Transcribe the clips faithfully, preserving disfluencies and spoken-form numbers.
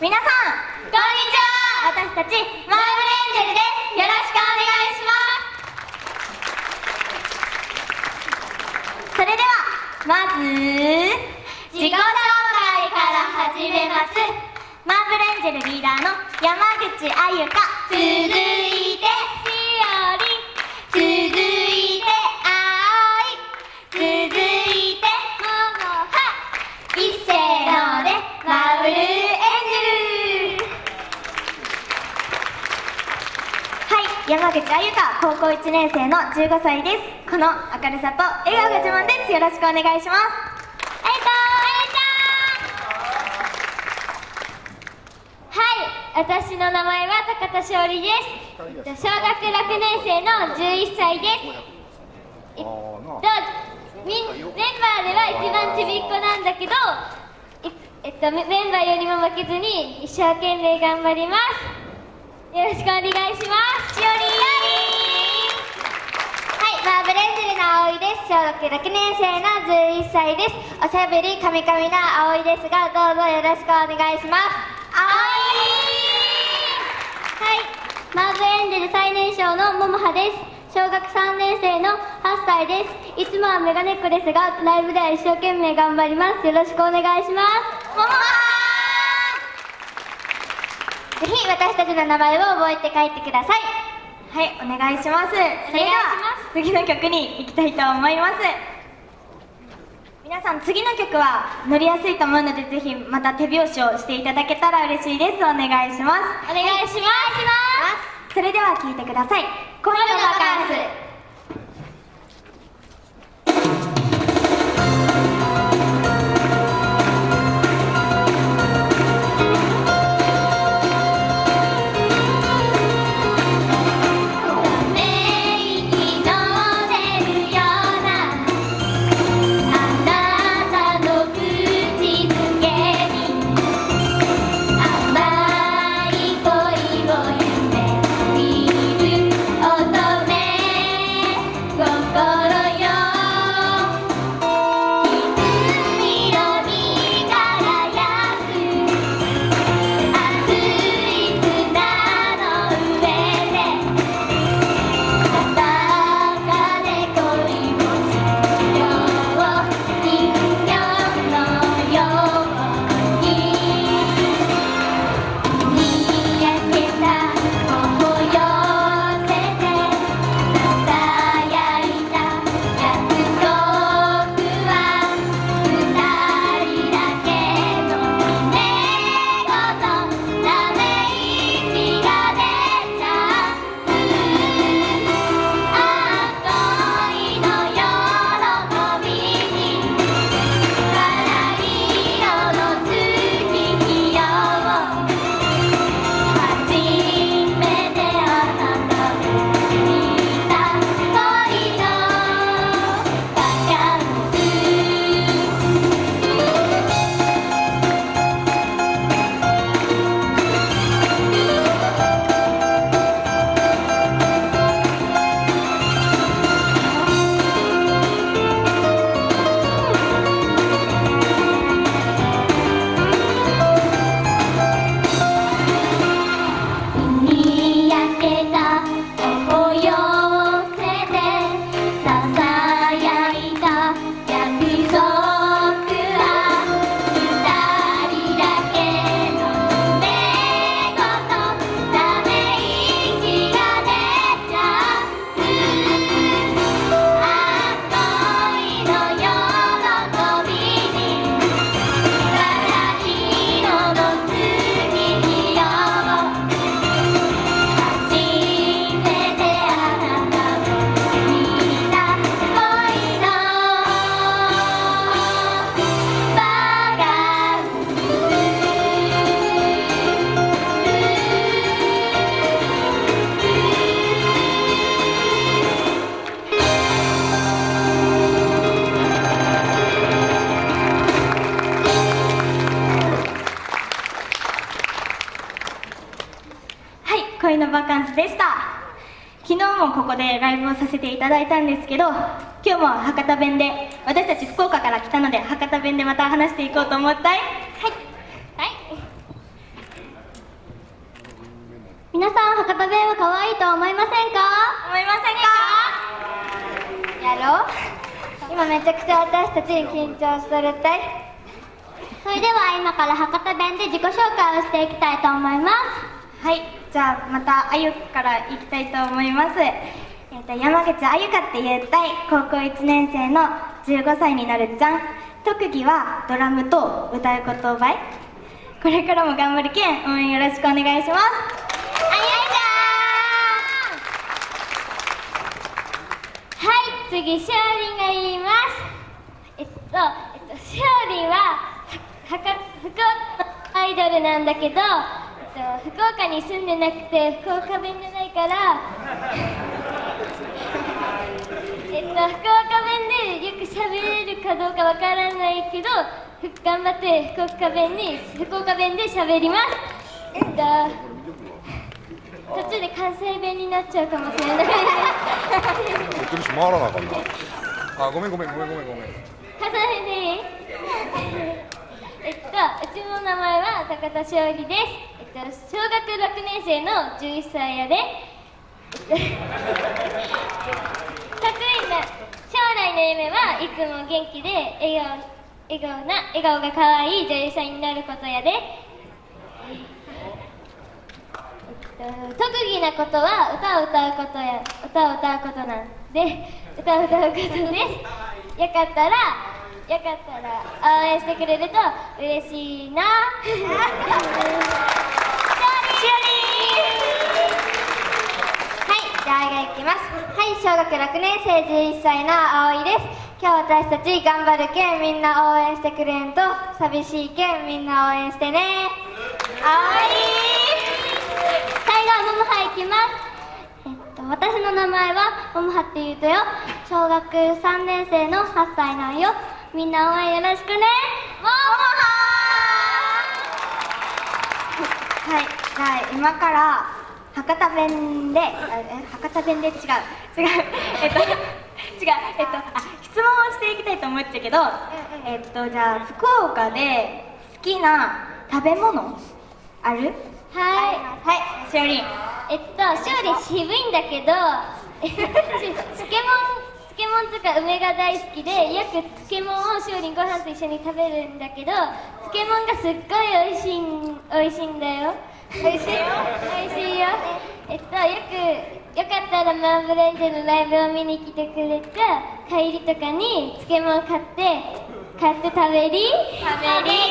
皆さんこんにちは。私たちマーブルエンジェルです。よろしくお願いします。それではまず自己紹介から始めます。マーブルエンジェルリーダーの山口あゆか、続いてしおり、続いてあい、続いてももは、一斉のでマーブルエンジェル。はい、山口あゆか、高校いちねん生のじゅうごさいです。この明るさと笑顔が自慢です。よろしくお願いします。ありがとう。 私の名前は高田しおりです。小学ろくねん生のじゅういっさいです。えっと、メンバーでは一番ちびっこなんだけど、えっと、メンバーよりも負けずに一生懸命頑張ります。よろしくお願いします。しおり。 はい、マーブルエンジェルのあおいです。小学ろくねん生のじゅういっさいです。おしゃべりカミカミなあおいですが、どうぞよろしくお願いします。 あおい。はい、マーブルエンジェル最年少のももはです。小学さんねん生のはっさいです。いつもはメガネっ子ですが、ライブでは一生懸命頑張ります。よろしくお願いします。 ももはー。ぜひ私たちの名前を覚えて帰ってください。 はい、お願いします。それでは次の曲に行きたいと思います。皆さん、次の曲は乗りやすいと思うので、ぜひまた手拍子をしていただけたら嬉しいです。お願いします。 お願いします。 それでは聴いてください。恋のバカンス。恋のバカンスでした。昨日もここでライブをさせていただいたんですけど、今日も博多弁で、私たち福岡から来たので博多弁でまた話していこうと思ったい。はい、はい、 皆さん、博多弁は可愛いと思いませんか？ 思いませんか？ やろう。今めちゃくちゃ私たち緊張するったい。それでは今から博多弁で自己紹介をしていきたいと思います。 はい、じゃあまたあゆからいきたいと思います。えっと山口あゆかって言ったい高校いちねん生のじゅうごさいになるじゃん。特技はドラムと歌うことばい。これからも頑張るけん応援よろしくお願いします。 あゆちゃん。はい、次しおりんが言います。えっと、えっと、しおりんははか福岡のアイドルなんだけど、えっと、福岡に住んでなくて福岡弁じゃないからえっと、福岡弁でよく喋れるかどうかわからないけど頑張って福岡弁に福岡弁で喋ります。えっと途中で関西弁になっちゃうかもしれない。 言ってるし回らなあかんな。あ、ごめんごめんごめんごめんごめん。 関西弁でいい？えっと、うちの名前は高田しおりです。えっと、小学ろくねん生のじゅういっさいやで。得意な将来の夢はいつも元気で笑顔笑顔な笑顔が可愛い女優さんになることやで。特技なことは歌を歌うことや歌を歌うことなんで歌を歌うことです。よかったらよかったら応援してくれると嬉しいな。しおりー。 はい、じゃああいがいきます。はい、小学ろくねん生じゅういっさいのあおいです。今日私たち頑張るけんみんな応援してくれんと寂しいけんみんな応援してね。 あおい。 最後はももは。いきます。えっと私の名前はももはって言うとよ、小学さんねん生のはっさいなんよ。みんな応援よろしくね。ももは。 はい、じゃあ今から博多弁で、あえ博多弁で違う違うえっと違うえっとあ質問をしていきたいと思っちゃうけど、えっとじゃあ福岡で好きな食べ物ある？ はいはい、しおりん。 えっとしおりん渋いんだけど漬物漬物とか梅が大好きでよく漬物をしおりんご飯と一緒に食べるんだけど漬物がすっごいおいしいんおいしいんだよ。おいしいよおいしいよ。えっとよくよかったらマーブレンジェのライブを見に来てくれた帰りとかに漬物買って買って食べり食べり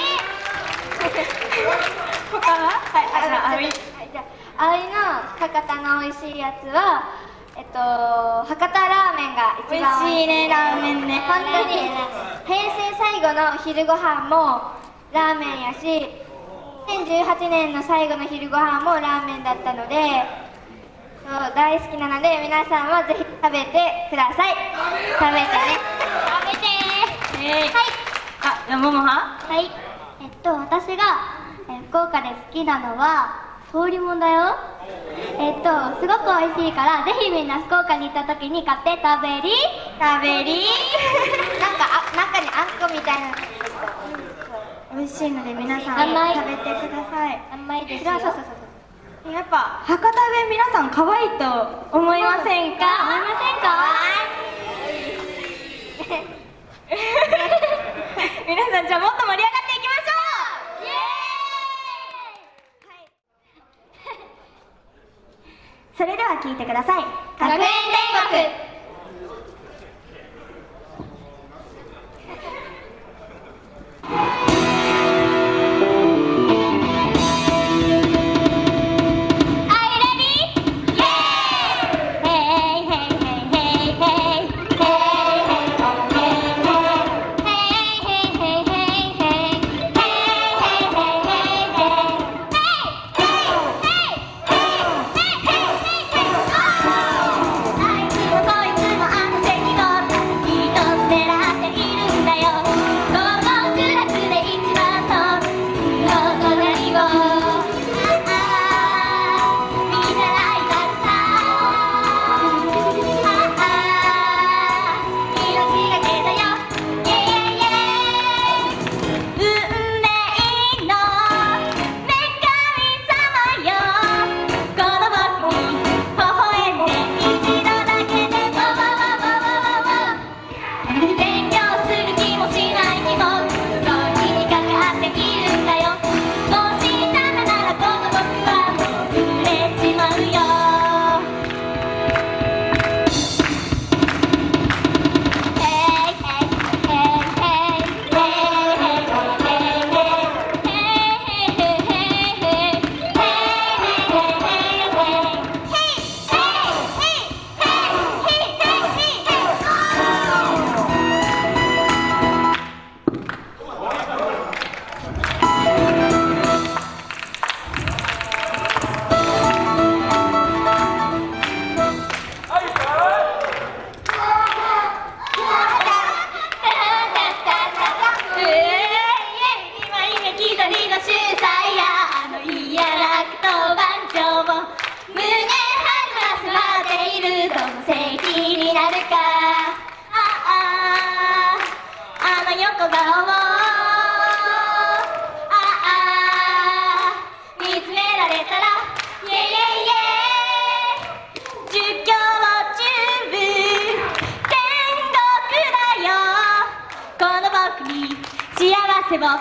他は？はい、あ、じゃあ、あおい。 はい、じゃあ、あおいの博多の美味しいやつは、えっと、博多ラーメンが一美番味しいね、ラーメンね。 本当に、平成最後の昼ご飯もラーメンやし、にせんじゅうはちねんの最後の昼ご飯もラーメンだったので、そう大好きなので、皆さんもぜひ食べてください。食べてね。 食べてー。 はい。あ、じゃあ、ももは？ はい。えっと私がえー福岡で好きなのは通りもんだよ。えっとすごく美味しいからぜひみんな福岡に行った時に買って食べり食べりなんかあ中にあんこみたいな美味しいので皆さん甘い食べてください。 甘いですよ。 そうそうそうそうやっぱ博多弁皆さん可愛いと思いませんか？思いませんか？皆さんじゃあもっと盛り上がっていきましょう。イエーイ、はい、それでは聞いてください。 学園天国。 はい始まっているどの世紀になるか、あああの横顔をああ見つめられたらイエイエイエイ儒教中部天国だよ、この僕に幸せを与えておくれ、イエイエイエイエイ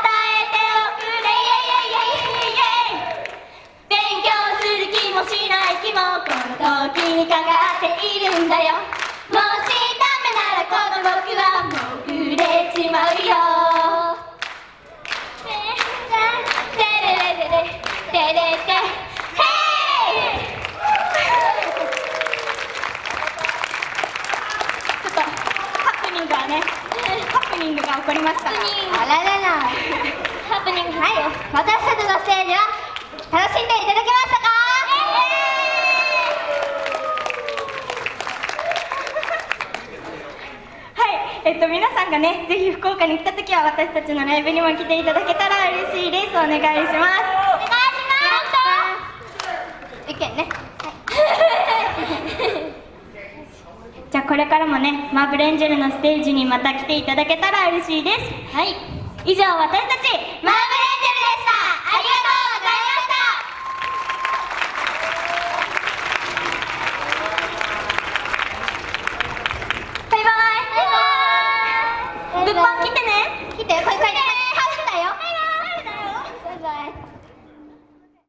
エイ、勉強する気もしない気もこの時にかかっているんだよ、もしダメならこの僕はもう売れちまうよ、テレレレレテレテヘイ、ちょっとハプニングがね、ハプニングが起こりましたが、 あららら。 ハプニング、 はい、私たちのステージは楽しんでいただけましたか？ はい、えっと皆さんがね、ぜひ福岡に来た時は私たちのライブにも来ていただけたら嬉しいです。お願いします。お願いします。 意見ね。 じゃあこれからもね、マーブルエンジェルのステージにまた来ていただけたら嬉しいです。はい、以上私たちマーブルエンジェル